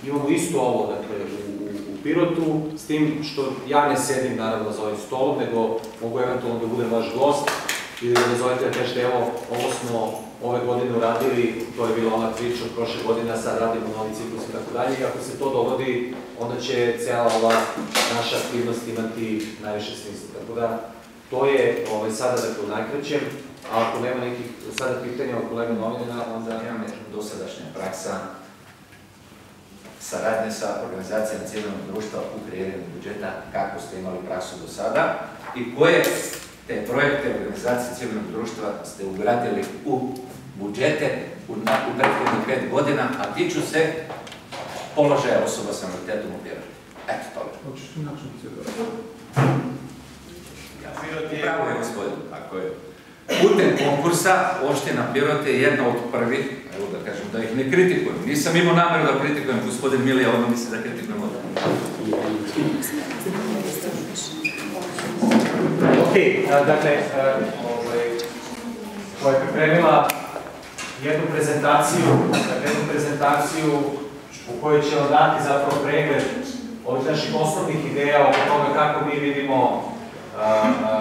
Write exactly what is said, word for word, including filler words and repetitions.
imamo isto ovo, dakle, u Pirotu, s tim što ja ne sedim, naravno, za ovim stolom, nego mogu eventualno da budem vaš gost ili da ne zovete da kažete, evo, ovo smo ove godine uradili, to je bila ona priča od prošle godine, a sad radimo novi ciklus i tako dalje, i ako se to dogodi, onda će cijela ova naša aktivnost imati najviše smisla. Tako da, to je sada, dakle, u najkraćem, a ako nema nekih sada pitanja od kolega novinara, onda... Imamo dosadašnja praksa saradnje sa organizacijama civilnog društva u kreiranju budžeta, kako ste imali praksu do sada i koje te projekte organizacije civilnog društva ste ugradili u budžete u prethodnih pet godina, a tiču se položaja osoba sa invaliditetom u Pirotu. Eto toga. Upravo je, gospodin, tako je. Putem konkursa opština Pirot je jedna od prvih, evo da kažem, da ih ne kritikujem. Nisam imao nameru da kritikujem, gospodin Milija, ono misli da kritikujem od Ok, dakle, koja je pripremila jednu prezentaciju, jednu prezentaciju u kojoj će vam dati zapravo pregled ovih naših osnovnih ideja oko toga kako mi vidimo